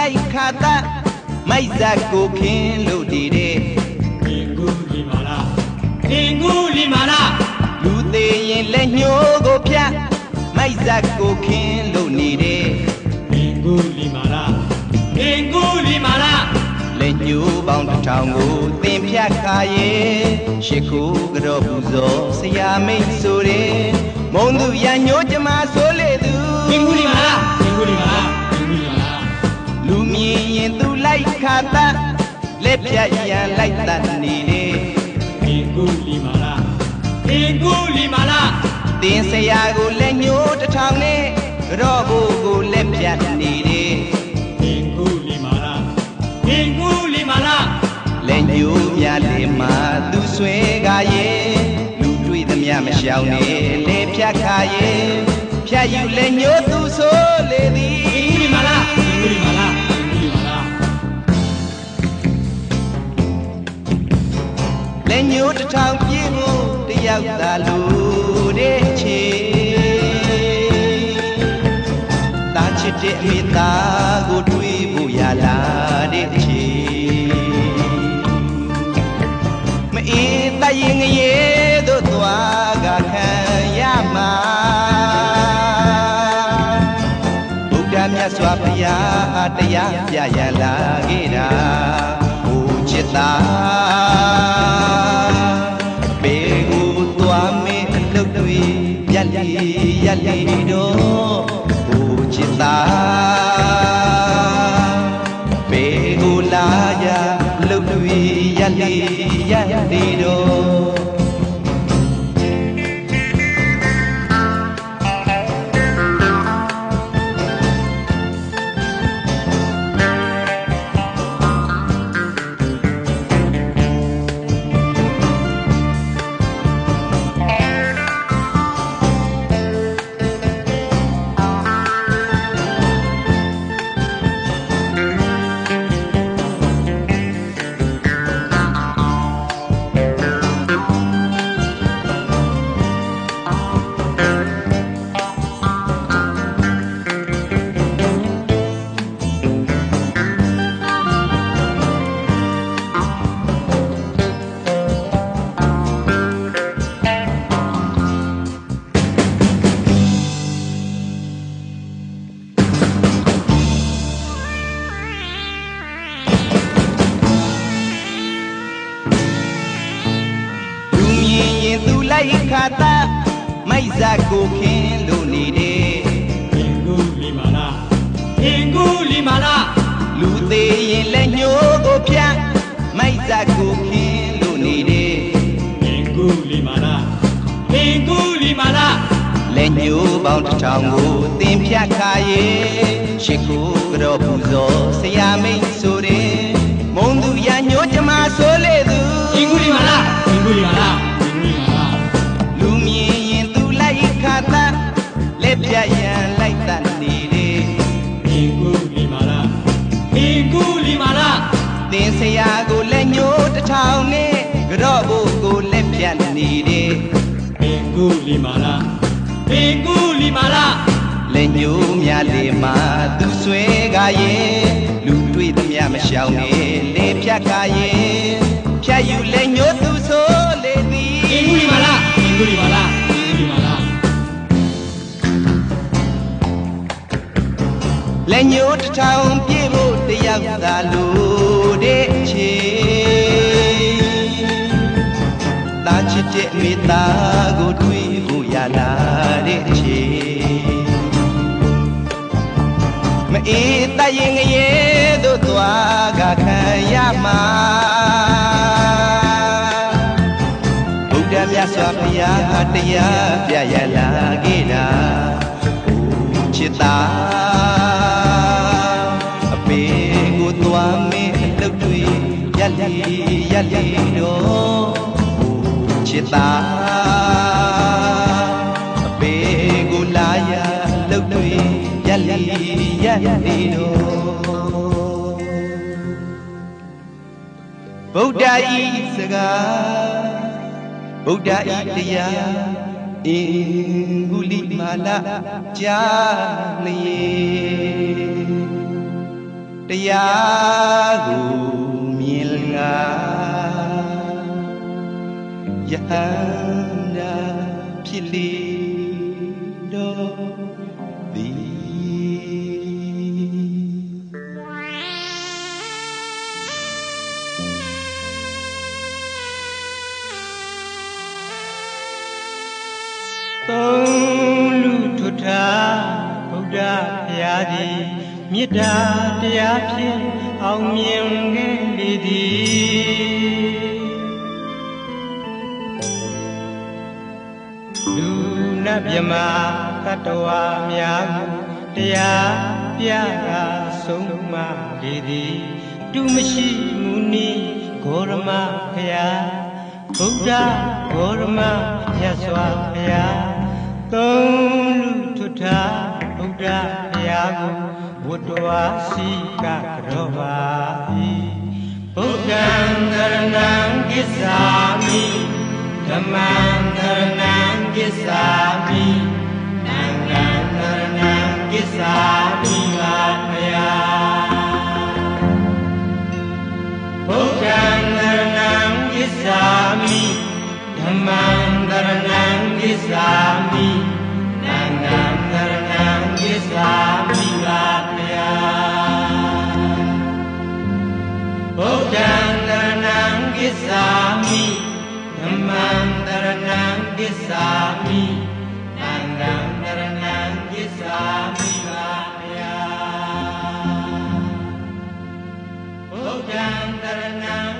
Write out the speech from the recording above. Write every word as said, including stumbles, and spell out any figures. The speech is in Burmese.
လိုက်ခါတာမိုက်ဇက်ကိုခင်းလို့တည်တဲ့အင်ကူလီမာလာအင်ကူလီမာလာလူသေးရင်လက်ညှိုးကိုဖြတ်မိုက်ဇက်ကိုခင်းလို့နေတဲ့အင်ကူလီမာလာအင်ကူလီမာလာလက်ညှိုးပေါင်းတစ်ထောင်ကိုသင်ဖြတ်ခါရဲ့ရှ िख ိုးကြောပူဇော်ဆရာမိတ်ဆိုတဲ့မုံသူရညိုးကြမှာဆိုလေသူအင်ကူလီမာလာအင်ကူလီမာလာအင်ကူလီမာလာလူမြင်ရင်သူလိုက်ခါတာလက်ပြရန်လိုက်တတ်နေတယ်အင်ကူလီမာလာအင်ကူလီမာလာတင်ဆရာကိုလက်ညှိုးတစ်ထောင်နဲ့ကြောဘိုးကိုလက်ပြနေတယ်အင်ကူလီမာလာအင်ကူလီမာလာလက်ညှိုးများလေမှာသူဆွဲကားရဲ့လူတွေ့သမျှမရှောင်နဲ့လေဖြတ်ခါရဲ့ဖြတ်ယူလက်ညှိုးသူဆိုလေသည်အင်ကူလီမာလာအင်ကူလီမာလာအင်ကူလီမာလာလက်ညှိုးတစ်ထောင်ပြည့်ဖို့တယောက်သာလို့တဲ့ချေတာချစ်တဲ့အမိသားကိုတွေးဖို့ရလာတဲ့ချေမအေးတရင်ငရေတို့သွားကခံရမှာဘုရားမြတ်စွာဘုရားတရားပြရလာခဲ့တာဟိုချစ်တာဘေကိုသွားမင်းအလုပ်တွေရက်လီရက်လီတော့ဟိုချစ်တာဘေကိုလာရအလုပ်တွေရက်လီရက်လီတော့လိုက်ခါတာမိုက်ဇက်ကိုခင်းလို့နေတဲ့အင်ကူလီမာလာအင်ကူလီမာလာလူသေးရင်လက်ညှိုးကိုဖြတ်မိုက်ဇက်ကိုခင်းလို့နေတဲ့အင်ကူလီမာလာအင်ကူလီမာလာလက်ညှိုးပေါင်းတစ်ထောင်ကိုသင်ဖြတ်ခါရဲ့ရှ िख ိုးကြောပူဇော်ဆရာမိတ်ဆိုတဲ့မုံသူရညိုးကြမှာဆိုလေသူအင်ကူလီမာလာအင်ကူလီမာလာလူမြင်ရင်သူလိုက်ခါတာလက်ပြရန်လိုက်တတ်နေတယ်အင်ကူလီမာလာအင်ကူလီမာလာတင်ဆရာကိုလက်ညှိုးတစ်ထောင်နဲ့ကြော့ဖို့ကိုလက်ပြနေတယ်အင်ကူလီမာလာအင်ကူလီမာလာလက်ညှိုးများလေမှာသူဆွဲကားရဲ့လူတွေ့သမျှမရှောင်နဲ့လေဖြတ်ကားရဲ့ဖြတ်ယူလက်ညှိုးသူဆိုလေသည်အင်ကူလီမာလာအင်ကူလီမာလာအင်ကူလီမာလာလက်ညှိုးတစ်ထောင်ပြည့်ဖို့တယောက်သာလို့တဲ့ချေတာချစ်တဲ့မိသားကိုတွေးဖို့ရလာတဲ့ချေမအေးတရင်ငရေတို့သွားကခံရမှာဘုရားမြတ်စွာဘုရားတရားပြရလာခဲ့တာချစ်တာအပေကိုသွားမင်းအလုပ်တွေရက်လီရက်လီတော့ချစ်တာအပေကိုလာရအလုပ်တွေရက်လီရက်လီတော့ဗုဒ္ဓဤစကားဗုဒ္ဓဤတရားအင်ဂုလိမာလကြာလျေတတရားကိုမြင်ငါယဟန္တာဖြစ်လေတော့သည်သုံးလူထွတ်ထားဗုဒ္ဓဘုရားသည်မေတ္တာတရားဖြင့်အောင်မြင်ခဲ့လေသည်လူနတ်မြမတတ္တဝါများကိုတရားပြတာဆုံးမလေသည်တူမရှိမူနီဂေါရမဘုရားဗုဒ္ဓဂေါရမမြတ်စွာဘုရားသုံးလူထွတ်ထားဗုဒ္ဓဘုရားကိုဝတ္တဝါစီကကြောပါ၏ဗုဒ္ဓံသရဏံကိစ္ဆာမိဓမ္မံသရဏံကိစ္ဆာမိသံဃံသရဏံကိစ္ဆာမိပါဗျာဗုဒ္ဓံသရဏံကိစ္ဆာမိဓမ္မံသရဏံကိစ္ဆာမိသံဃံသရဏံကိစ္ဆာမိပါဗုဒ္ဓံသရဏံကိစ္ဆာမိဓမ္မံသရဏံကိစ္ဆာမိသံဃံသရဏံကိစ္ဆာမိပါဗျာဗုဒ္ဓံသရဏံ